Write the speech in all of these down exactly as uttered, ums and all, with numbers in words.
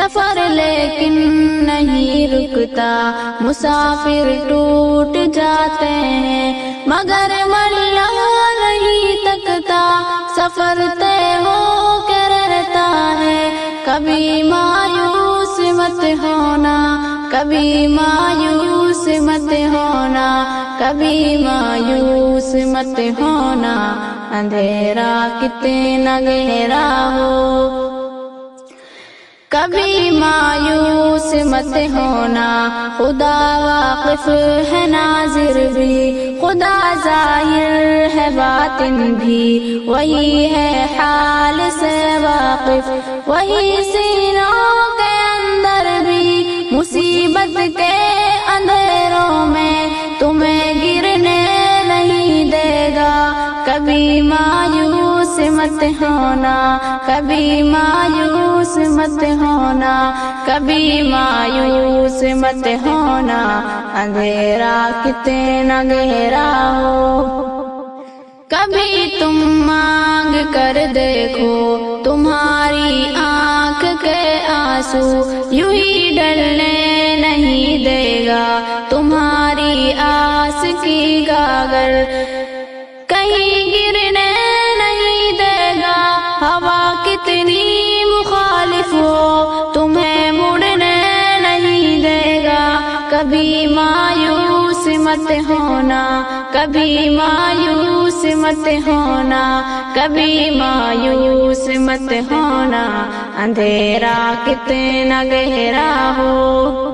سفر لیکن نہیں رکتا، مسافر ٹوٹ جاتے ہیں، مگر ملا نہیں تکتا، سفر طے ہو کے رہتا ہے۔ کبھی مایوس مت ہونا، کبھی مایوس مت ہونا، کبھی مایوس مت ہونا، اندھیرا کتنا گہرا ہو۔ کبھی مایوس مت ہونا، خدا واقف ہے ناظر بھی، خدا ظاہر ہے باطن بھی، وہی ہے حال سے واقف، وہی سینوں کے اندر بھی، مصیبت کے اندھیروں میں تمہیں گرنے نہیں دے گا۔ کبھی مایوس مت ہونا، کبھی مایوس مت ہونا، کبھی مایوس مت ہونا، اندھیرا کتنا گہرا ہو۔ کبھی تم مانگ کر دیکھو، تمہاری آنکھ کے آنسو یوں ہی ڈلنے نہیں دے گا، تمہاری آس کی گاگر کہیں گرنے نہیں دے گا۔ ہوا کتنی مخالف ہو، تمہیں مڑنے نہیں دے گا۔ کبھی مایوس مت ہونا، کبھی مایوس مت ہونا، کبھی مایوس مت ہونا، اندھیرا کتنا گہرا ہو۔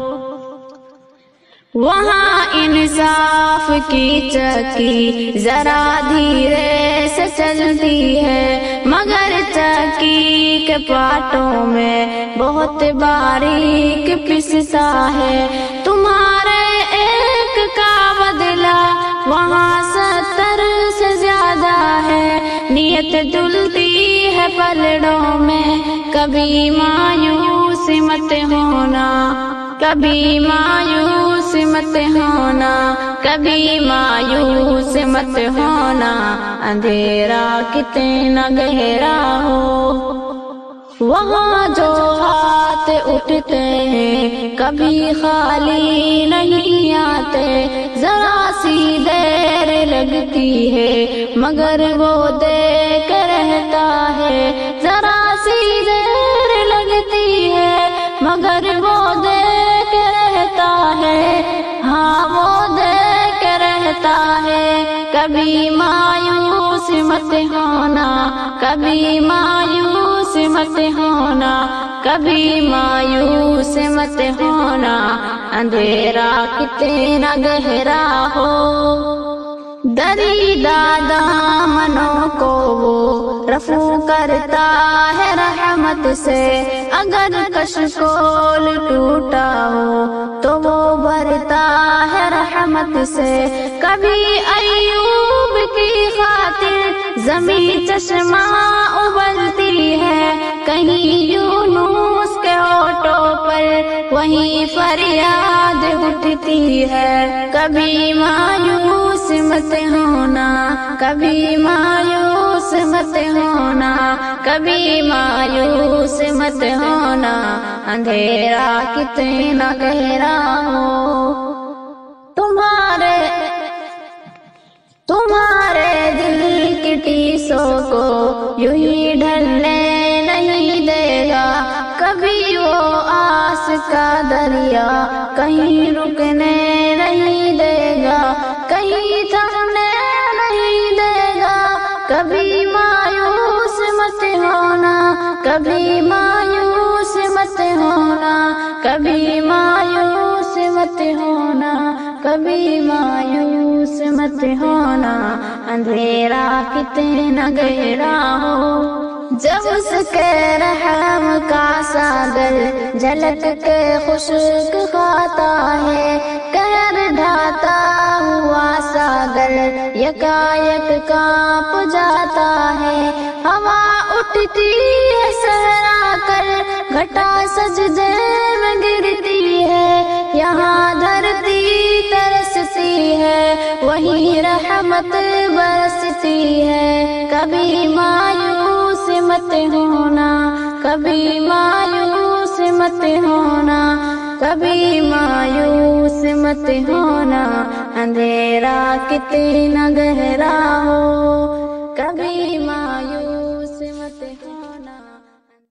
وہاں انصاف کی چکی ذرا دھیرے سے چلتی ہے، مگر چکی کے پاٹوں میں بہت باریک پستا ہے۔ تمہارے ایک کا بدلہ وہاں ستر سے زیادہ ہے، نیت دھلتی ہے پلڑوں میں۔ کبھی مایوس مت ہونا، کبھی مایوس مت ہونا، کبھی مایوس مت ہونا، اندھیرا کتنا گہرا ہو۔ وہاں جو ہاتھ اٹھتے ہیں کبھی خالی نہیں آتے، ذرا سی دیر لگتی ہے مگر وہ دیکھ رہتا ہے، ذرا سی دیر لگتی ہے مگر وہ دیکھ رہتا ہے، ہاں وہ دیکھ رہتا ہے۔ کبھی مایوس مت ہونا، کبھی مایوس مت ہونا، کبھی مایوس مت ہونا، اندھیرا کتنا گہرا ہو۔ دریدہ دامنوں کو وہ رفو کرتا ہے رحمت سے، اگر کشکول ٹوٹا ہو تو وہ بھرتا ہے رحمت سے۔ کبھی ایوب کی خاطر زمین چشمہ ابلتی ہے، کہیں یونس کے ہونٹوں پر وہیں فریاد اٹھتی ہے۔ کبھی مایوس مت ہونا، کبھی مایوس مت ہونا، کبھی مایوس مت ہونا، اندھیرا کتنا گہرا ہو۔ تمہارے تمہارے دل کی ٹیسوں کو یوں ہی ڈھلنے نہیں دے گا، کبھی وہ آس کا دریا کہیں رکنے نہیں دے گا، کہیں تھمنے نہیں دے گا۔ کبھی مایوس مت ہونا، کبھی مایوس مت ہونا، کبھی مایوس مت ہونا، کبھی مایوس مت ہونا، اندھیرا کتنا گہرا ہو۔ جب اس کے رحم کا ساگر جھلک کے خشک کھاتا ہے، قہر ڈھاتا ہوا ساگر یکایک کانپ جاتا ہے۔ ہوا اٹھتی ہے صحرا کر، گھٹا سجدے میں گرتی ہے، یہاں دھرتی ترستی ہے، وہیں رحمت برستی ہے۔ کبھی مایوس مت ہونا، کبھی مایوس مت ہونا، کبھی مایوس مت ہونا، اندھیرا کتنا گہرا ہو